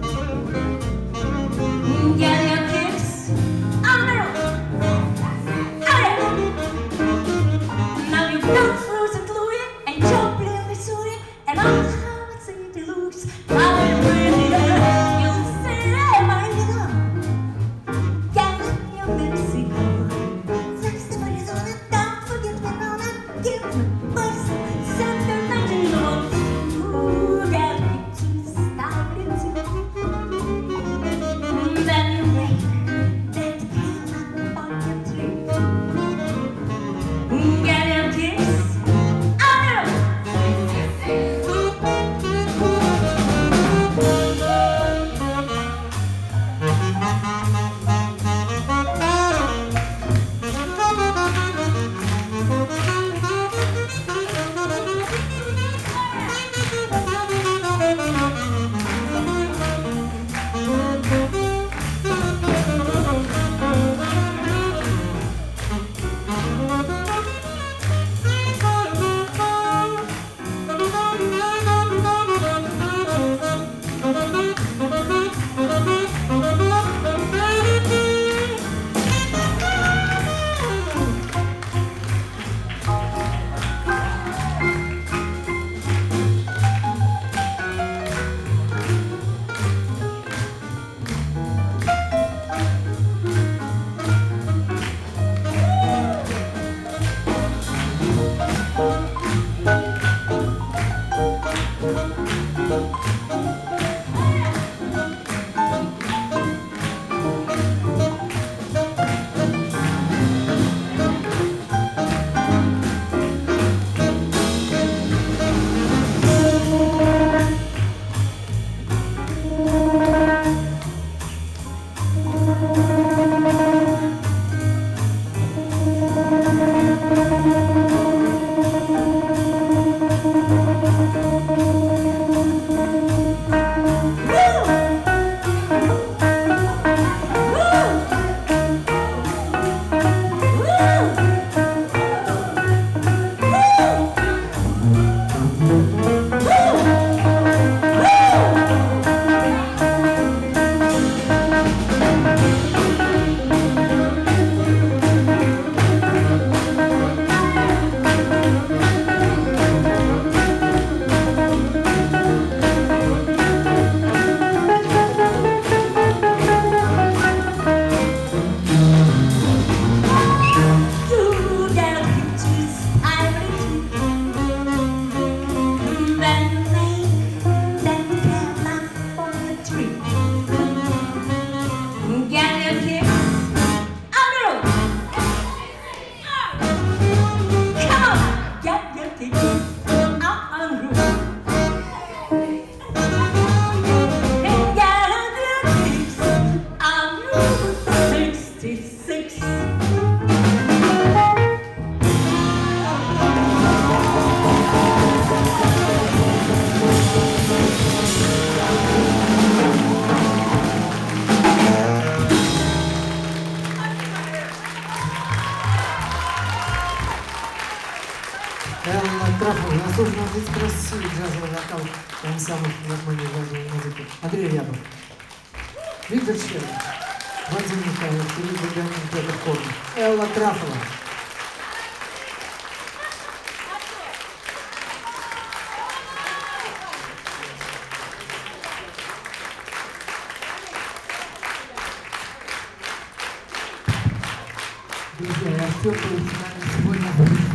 way. Get your kicks on the road. Now you've gone through Saint Louis and Joplin, Missouri, and all how it Saint Louis. How it really is. You'll see America, California, Mexico. Give
должен быть красивый джазовый вокал ансамбль филармонии джазовой музыки. Андрей Рябов, Виктор Щербин, Владимир Михайлов, Кирилл Губянин, Петр Корнин, Элла Трафова. Друзья, я Артем был с нами сегодня.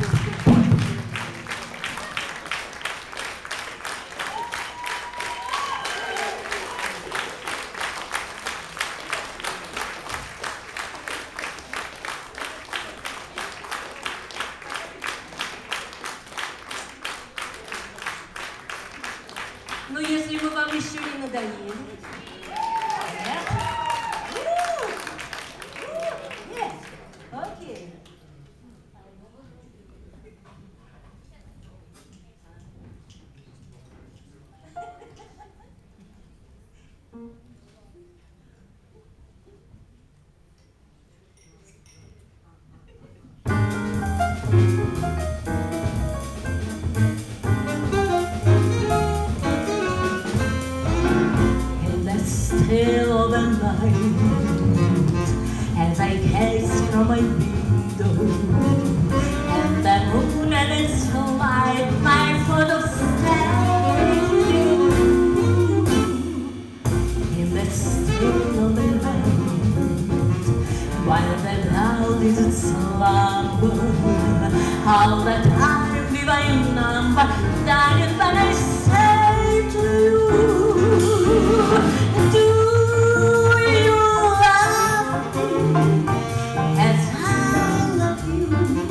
Ну, если мы вам еще не надоели. Нет? Нет. Окей. Still of the night, as I gaze from my window, and the moon and its light, my photo standing in the still of the night, while the cloud is in slumber, all the time be my number, darling, but I say to you, do you love me as I love you?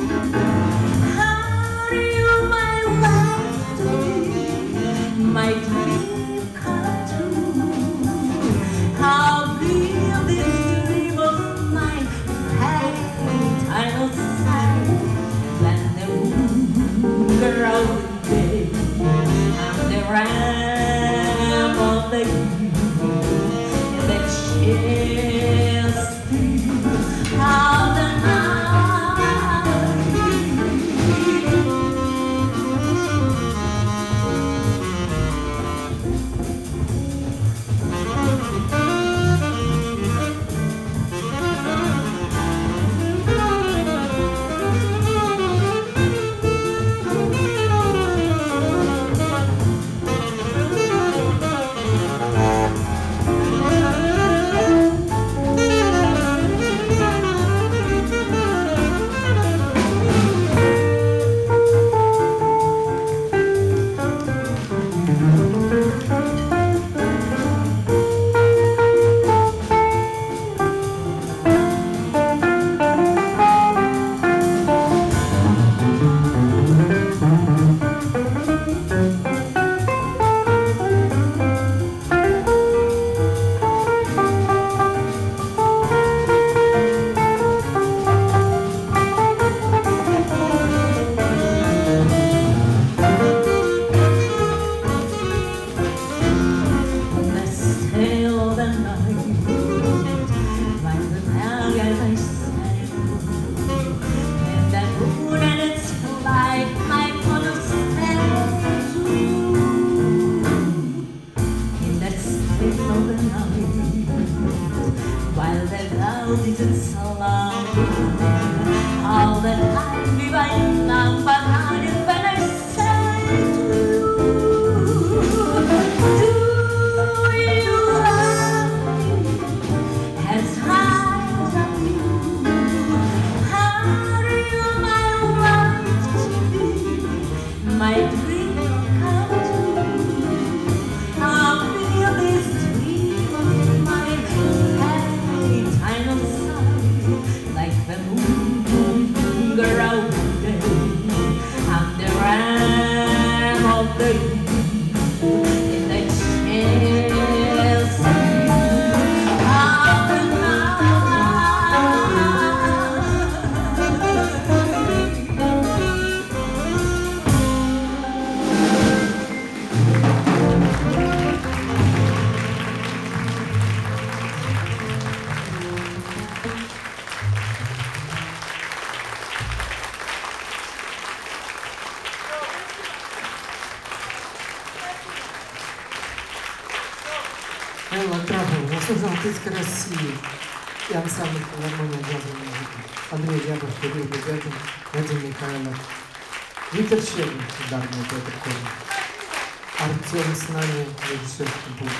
How do you, my life to be, my dream come true? How will this dream of mine paint eternal sun when the moon grows day and the ram of the how the
заслуженный артист России и ансамбль филармония джазовой музыки. Андрей Рябов, Кирилл Бегатин, Вадим Михайлов, Виктор Щеглин, ударный Петр Корин, Артем с нами, режиссер Бог.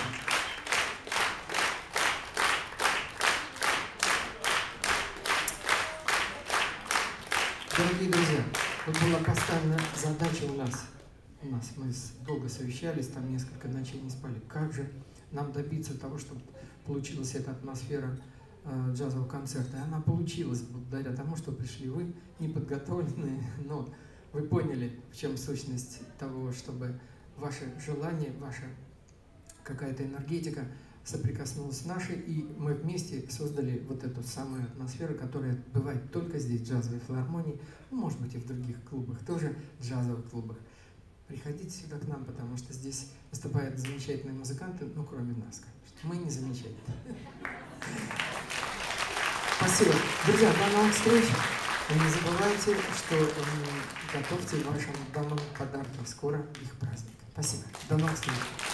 Дорогие друзья, вот была поставлена задача у нас, у нас, мы долго совещались, там несколько ночей не спали, как же нам добиться того, чтобы получилась эта атмосфера э, джазового концерта. И она получилась благодаря тому, что пришли вы, неподготовленные, но вы поняли, в чем сущность того, чтобы ваше желание, ваша какая-то энергетика соприкоснулась с нашей, и мы вместе создали вот эту самую атмосферу, которая бывает только здесь, в джазовой филармонии, ну, может быть, и в других клубах, тоже джазовых клубах. Приходите сюда к нам, потому что здесь выступают замечательные музыканты, ну, кроме нас, конечно. Мы не замечательные. Спасибо. Друзья, до новых встреч. И не забывайте, что э, готовьте вашим домам подарки. Скоро их праздник. Спасибо. До новых встреч.